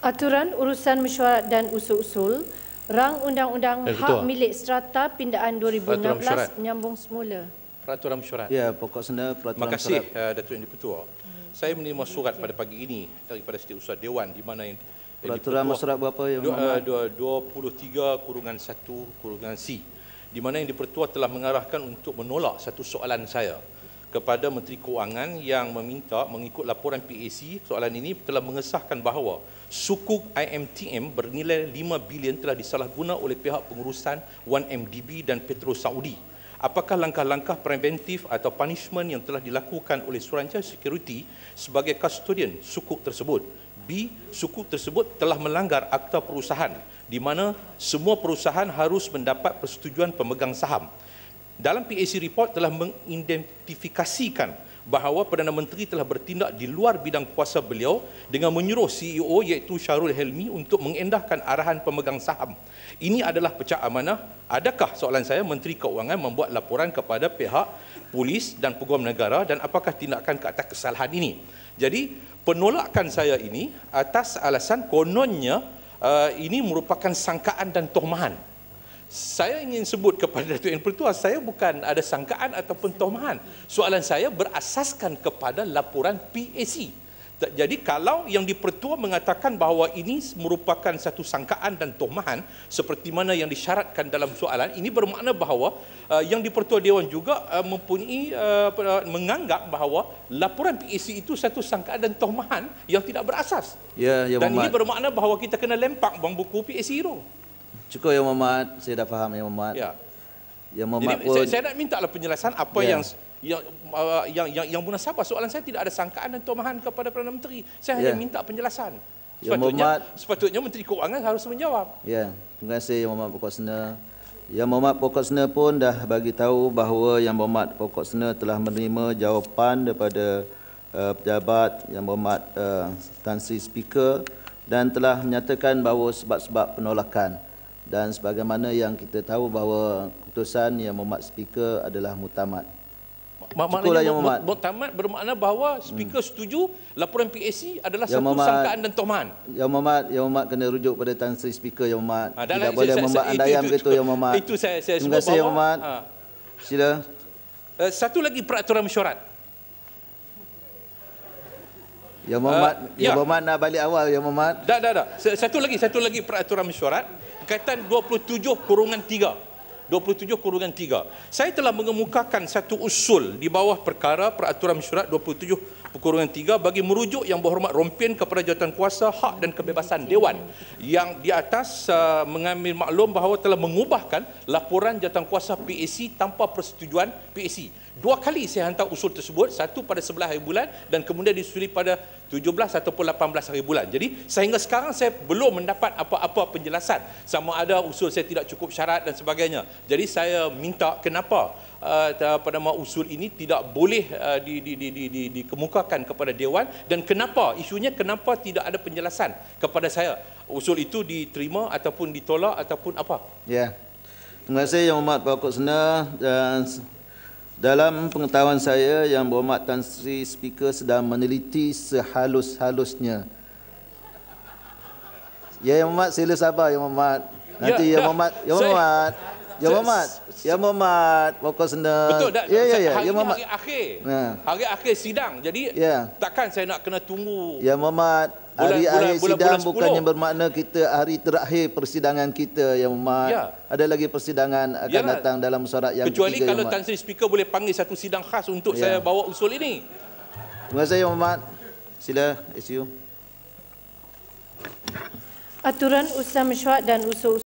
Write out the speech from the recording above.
Aturan Urusan Mesyuarat dan Usul-Usul, Rang Undang-Undang Hak Milik Strata Pindaan 2016 menyambung semula. Peraturan mesyuarat. Ya, pokok senda peraturan mesyuarat. Terima kasih, Datuk Yang di-Pertua. Saya menerima surat pada pagi ini daripada Setiausaha Dewan di mana yang peraturan mesyuarat berapa yang 23-1-C, di mana yang di-Pertua telah mengarahkan untuk menolak satu soalan saya kepada Menteri Keuangan yang meminta mengikut laporan PAC. Soalan ini telah mengesahkan bahawa sukuk IMTM bernilai 5 bilion telah disalahguna oleh pihak pengurusan 1MDB dan Petro Saudi. Apakah langkah-langkah preventif atau punishment yang telah dilakukan oleh Suruhanjaya Security sebagai custodian sukuk tersebut? B. Sukuk tersebut telah melanggar akta perusahaan di mana semua perusahaan harus mendapat persetujuan pemegang saham. Dalam PAC report telah mengidentifikasikan bahawa Perdana Menteri telah bertindak di luar bidang kuasa beliau dengan menyuruh CEO iaitu Shahrul Helmi untuk mengendahkan arahan pemegang saham. Ini adalah pecah amanah. Adakah, soalan saya, Menteri Keuangan membuat laporan kepada pihak polis dan peguam negara dan apakah tindakan ke atas kesalahan ini? Jadi penolakan saya ini atas alasan kononnya ini merupakan sangkaan dan tohmahan. Saya ingin sebut kepada Datuk Yang Pertua, saya bukan ada sangkaan ataupun tohmahan. Soalan saya berasaskan kepada laporan PAC. Jadi kalau yang di-Pertua mengatakan bahawa ini merupakan satu sangkaan dan tohmahan seperti mana yang disyaratkan dalam soalan, ini bermakna bahawa yang di-Pertua Dewan juga mempunyai menganggap bahawa laporan PAC itu satu sangkaan dan tohmahan yang tidak berasas. Ya, dan ini bermakna bahawa kita kena lempak bang buku PAC itu. Cukup Yang Berhormat, saya dah faham Yang Berhormat. Ya. Yang Berhormat Jadi pun, saya nak minta lah penjelasan apa yang munasabah. Soalan saya tidak ada sangkaan dan tohmahan kepada Perdana Menteri. Saya hanya minta penjelasan. Sepatutnya Menteri Keuangan harus menjawab. Ya, terima kasih Yang Berhormat Pokok Senda. Yang Berhormat Pokok Senda pun dah bagi tahu bahawa Yang Berhormat Pokok Senda telah menerima jawapan daripada pejabat Yang Berhormat Tan Sri Speaker dan telah menyatakan bahawa sebab-sebab penolakan. Dan sebagaimana yang kita tahu bahawa keputusan Yang Berhormat Speaker adalah muktamad. Maknanya muktamad bermakna bahawa Speaker setuju laporan PAC adalah satu sangkaan dan tohmahan. Yang Berhormat kena rujuk pada Tan Sri Speaker Yang Berhormat. Tidak boleh membuat andaian begitu Yang Berhormat. Itu saya terima kasih Yang Berhormat. Sila. Satu lagi peraturan mesyuarat. Yang Berhormat nak balik awal Yang Berhormat. Dah. Satu lagi peraturan mesyuarat berkaitan 27/3. 27/3. Saya telah mengemukakan satu usul di bawah perkara peraturan mesyuarat 27/3 bagi merujuk Yang Berhormat Rompian kepada Jawatankuasa Hak dan Kebebasan Dewan yang di atas mengambil maklum bahawa telah mengubahkan laporan Jawatankuasa PAC tanpa persetujuan PAC. 2 kali saya hantar usul tersebut, satu pada 11 hari bulan dan kemudian disetujui pada 17 ataupun 18 hari bulan. Jadi sehingga sekarang saya belum mendapat apa-apa penjelasan sama ada usul saya tidak cukup syarat dan sebagainya. Jadi saya minta kenapa pada usul ini tidak boleh dikemukakan kepada Dewan dan kenapa tidak ada penjelasan kepada saya. Usul itu diterima ataupun ditolak ataupun apa? Ya. Terima kasih Yang Berhormat Pokok Senda. Dan dalam pengetahuan saya, Yang Berhormat Tan Sri Speaker sedang meneliti sehalus-halusnya. Ya, Yang Berhormat, sila sabar Yang Berhormat. Nanti Yang Berhormat, Yang Berhormat Pokok Senda. Betul tak? Hari akhir sidang. Jadi takkan saya nak kena tunggu. Yang Berhormat, hari akhir sidang bukannya bermakna kita hari terakhir persidangan kita Yang Berhormat. Ada lagi persidangan akan datang dalam mesyuarat yang kecuali ketiga. Kecuali kalau Tan Sri Speaker boleh panggil satu sidang khas untuk saya bawa usul ini. Terima kasih Yang Berhormat. Sila, SU. Aturan Urusan Mesyuarat dan Usul